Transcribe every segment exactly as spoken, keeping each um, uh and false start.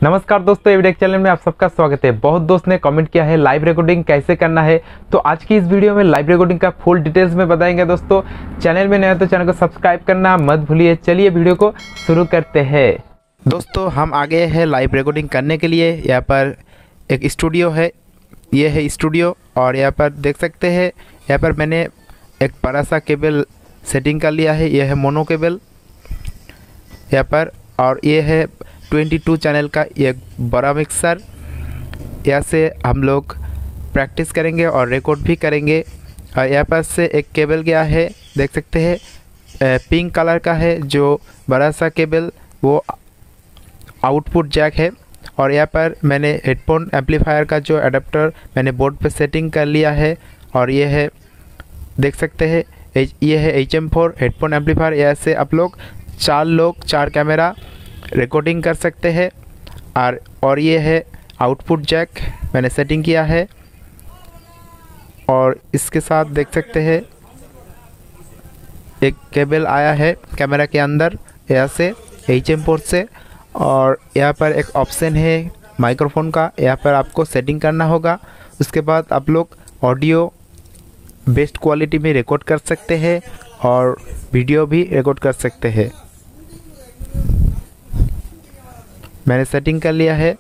नमस्कार दोस्तों, एवीडेक चैनल में आप सबका स्वागत है। बहुत दोस्त ने कमेंट किया है लाइव रिकॉर्डिंग कैसे करना है, तो आज की इस वीडियो में लाइव रिकॉर्डिंग का फुल डिटेल्स में बताएंगे। दोस्तों चैनल में नए हो तो चैनल को सब्सक्राइब करना मत भूलिए। चलिए वीडियो को शुरू करते हैं। दोस्तों हम आ गए हैं लाइव रिकॉर्डिंग करने के लिए। यहाँ पर एक स्टूडियो है, ये है स्टूडियो, और यहाँ पर देख सकते हैं यहाँ पर मैंने एक बड़ा सा केबल सेटिंग कर लिया है। यह है मोनो केबल यहाँ पर, और ये है बाईस चैनल का एक बड़ा मिक्सर। यहाँ से हम लोग प्रैक्टिस करेंगे और रिकॉर्ड भी करेंगे। और यहाँ पर से एक केबल गया है, देख सकते हैं पिंक कलर का है जो बड़ा सा केबल, वो आउटपुट जैक है। और यहाँ पर मैंने हेडफोन एम्पलीफायर का जो अडेप्टर मैंने बोर्ड पे सेटिंग कर लिया है। और ये है देख सकते हैं ये है H M four headphone amplifier. यहाँ से आप लोग चार लोग चार कैमरा रिकॉर्डिंग कर सकते हैं। और और ये है आउटपुट जैक मैंने सेटिंग किया है। और इसके साथ देख सकते हैं एक केबल आया है कैमरा के अंदर यहाँ से एच एम पोर्ट से। और यहाँ पर एक ऑप्शन है माइक्रोफोन का, यहाँ पर आपको सेटिंग करना होगा। उसके बाद आप लोग ऑडियो बेस्ट क्वालिटी में रिकॉर्ड कर सकते हैं और वीडियो भी रिकॉर्ड कर सकते हैं। मैंने सेटिंग कर लिया है।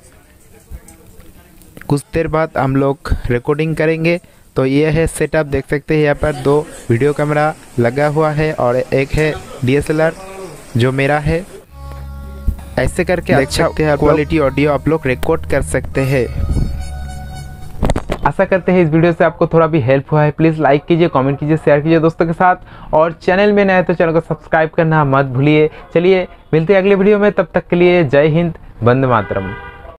कुछ देर बाद हम लोग रिकॉर्डिंग करेंगे। तो ये है सेटअप, देख सकते हैं यहाँ पर दो वीडियो कैमरा लगा हुआ है और एक है डी एस एल आर जो मेरा है। ऐसे करके अच्छा क्वालिटी ऑडियो आप लोग रिकॉर्ड कर सकते हैं। आशा करते हैं इस वीडियो से आपको थोड़ा भी हेल्प हुआ है। प्लीज़ लाइक कीजिए, कमेंट कीजिए, शेयर कीजिए दोस्तों के साथ। और चैनल में नए हैं तो चैनल को सब्सक्राइब करना मत भूलिए। चलिए मिलते हैं अगले वीडियो में, तब तक के लिए जय हिंद, वंदे मातरम।